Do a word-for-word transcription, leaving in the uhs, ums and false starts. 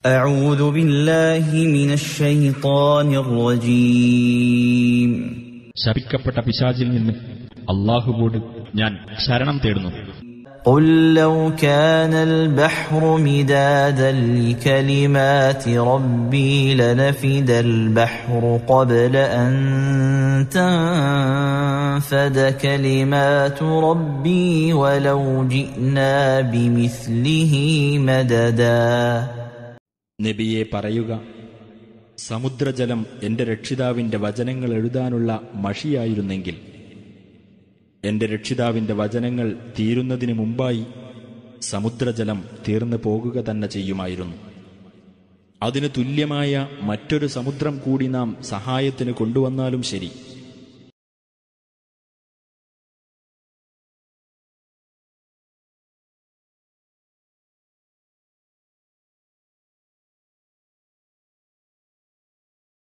أعوذ بالله من الشيطان الرجيم. ശപിക്കപ്പെട്ട പിശാചിൽ നിന്ന് അല്ലാഹുവോട് ഞാൻ ശരണം തേടുന്നു. قل لو كان البحر مدادا لكلمات ربي لنفد البحر قبل أن تنفد كلمات ربي ولو جئنا بمثله مددا. നബിയെ പറയുക, സമുദ്രജലം എന്റെ രക്ഷിതാവിന്റെ വചനങ്ങൾ എഴുതാനുള്ള മഷിയായിരുന്നെങ്കിൽ എന്റെ രക്ഷിതാവിന്റെ വചനങ്ങൾ തീരുന്നതിന് മുമ്പായി സമുദ്രജലം തീർന്നു പോകുക തന്നെ ചെയ്യുമായിരുന്നു. അതിന് തുല്യമായ മറ്റൊരു സമുദ്രം കൂടി നാം സഹായത്തിന് കൊണ്ടുവന്നാലും ശരി,